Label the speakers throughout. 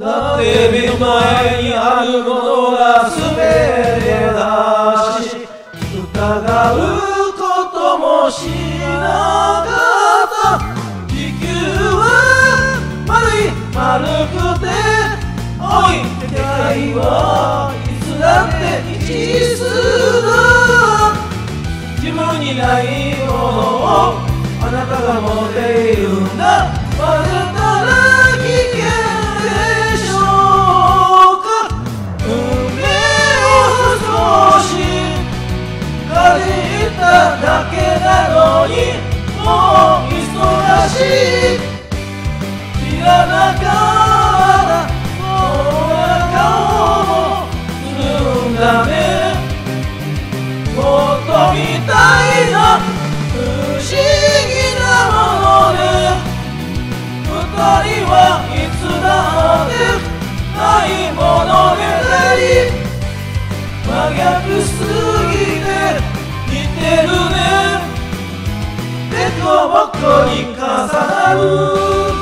Speaker 1: だって目の前にあるものが全てだし、疑うこともしなかった。地球は丸い丸くて青い世界はいつだって一途だ。自分にないものをあなたが持っているんだ。バレたら危険でしょうか。運命を少しかじっただけなのにもう忙しい。知らなかったそんな顔もするんだね。もっと見たいな不思議なもので、二人はいつだってないものであり、真逆すぎて似てるね。でこぼこに重なる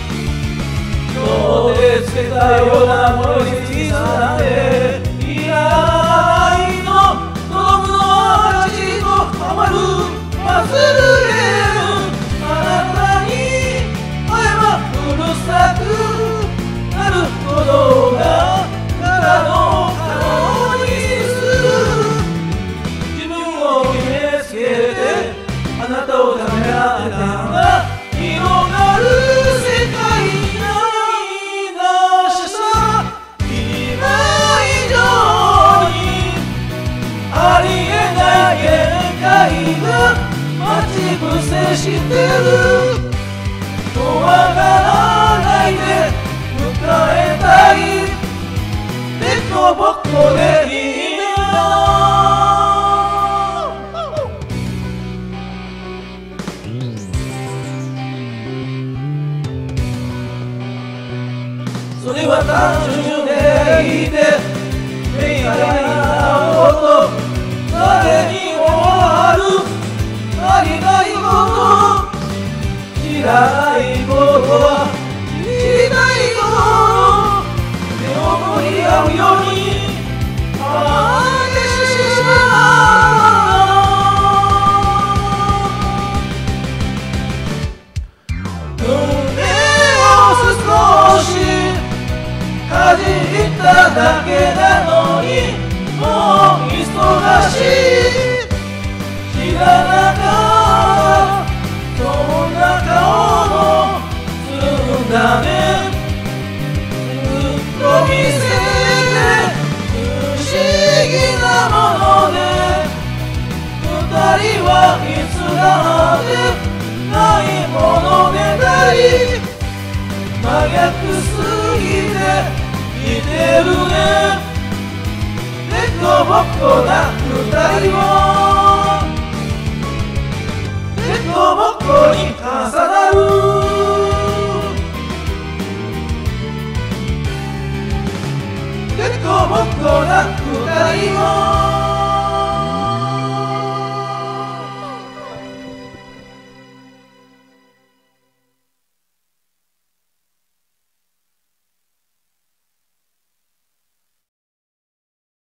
Speaker 1: 今日でつけたようなものに刻んでいないの。子供の味とハマる忘れるあなたに会えばうるさくなることがからの顔にする。自分を決めつけてあなたをためらってたんだ。広がる世界ないなしさ、今以上にありえない限界が待ち伏せしてる。怖がらないで迎えたい。でこぼこでいいな。それは単純でいいで恋愛なこと誰にもある。ありないこと知らないこと知りたいこと手を取り合うようにあげてしまう。運命を少しかじっただけなのにもう忙しい。知らなかったそんな顔もするんだね。ずっと見せて不思議なもので、二人はいつだってないものでなり、真逆すぎて似てるね。でこぼこな二人もでこぼこに重なる。でこぼこな二人も